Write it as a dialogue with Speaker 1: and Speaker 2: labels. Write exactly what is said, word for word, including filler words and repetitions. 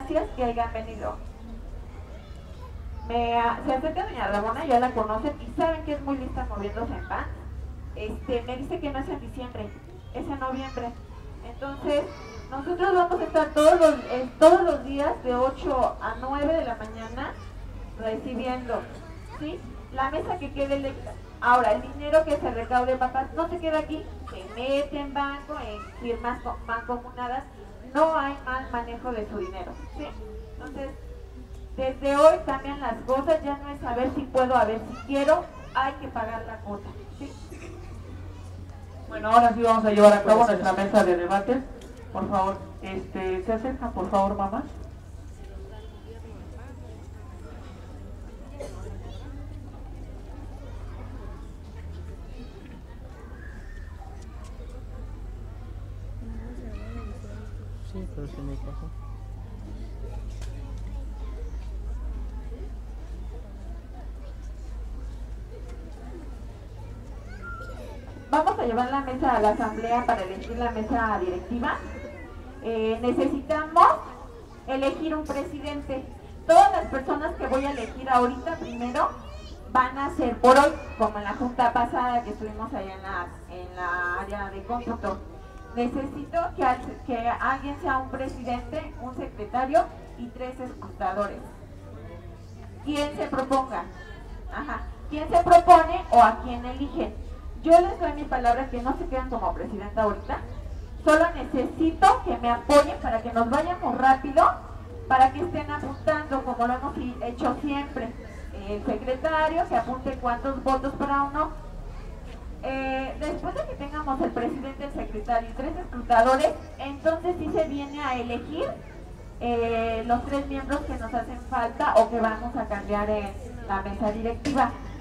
Speaker 1: Gracias que hayan venido. Me, se acerca doña Ramona, ya la conocen y saben que es muy lista moviéndose en van. Este, me dice que no es en diciembre, es en noviembre. Entonces, nosotros vamos a estar todos los, eh, todos los días de ocho a nueve de la mañana recibiendo, ¿sí? La mesa que quede electa. Ahora, el dinero que se recaude, papás, no se queda aquí, se mete en banco, en firmas mancomunadas, no hay mal manejo de su dinero, ¿sí? Entonces, desde hoy cambian las cosas, ya no es saber si puedo, a ver si quiero, hay que pagar la cuota, ¿sí?
Speaker 2: Bueno, ahora sí vamos a llevar a cabo nuestra mesa de debates. Por favor, este, se acercan, por favor, mamás.
Speaker 3: Sí, pero se me pasó.
Speaker 1: Vamos a llevar la mesa a la asamblea para elegir la mesa directiva. Eh, necesitamos elegir un presidente. Todas las personas que voy a elegir ahorita primero van a ser por hoy, como en la junta pasada que estuvimos allá en la, en la área de cómputo. Necesito que, que alguien sea un presidente, un secretario y tres escrutadores. ¿Quién se proponga? Ajá. ¿Quién se propone o a quién eligen? Yo les doy mi palabra que no se quedan como presidenta ahorita. Solo necesito que me apoyen para que nos vayamos rápido, para que estén apuntando como lo hemos hecho siempre. El secretario que apunte cuántos votos para uno. Eh, después de que tengamos el presidente, el secretario y tres escrutadores, entonces sí se viene a elegir eh, los tres miembros que nos hacen falta o que vamos a cambiar en la mesa directiva.